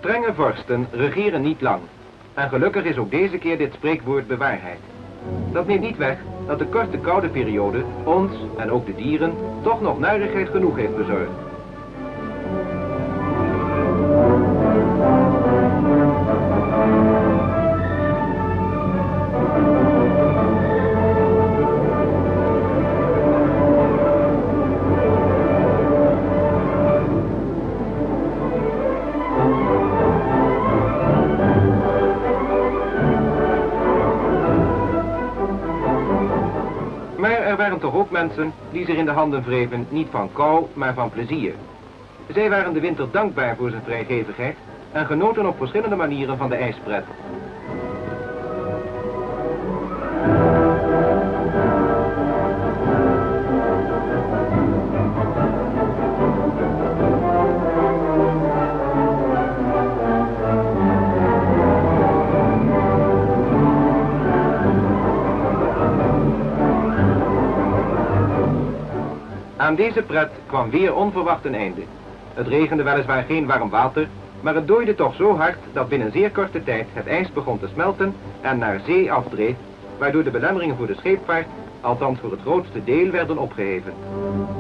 Strenge vorsten regeren niet lang. En gelukkig is ook deze keer dit spreekwoord bewaarheid. Dat neemt niet weg dat de korte koude periode ons, en ook de dieren, toch nog narigheid genoeg heeft bezorgd. Maar er waren toch ook mensen die zich in de handen wreven, niet van kou, maar van plezier. Zij waren de winter dankbaar voor zijn vrijgevigheid en genoten op verschillende manieren van de ijspret. Aan deze pret kwam weer onverwacht een einde. Het regende weliswaar geen warm water, maar het dooide toch zo hard dat binnen zeer korte tijd het ijs begon te smelten en naar zee afdreef, waardoor de belemmeringen voor de scheepvaart, althans voor het grootste deel, werden opgeheven.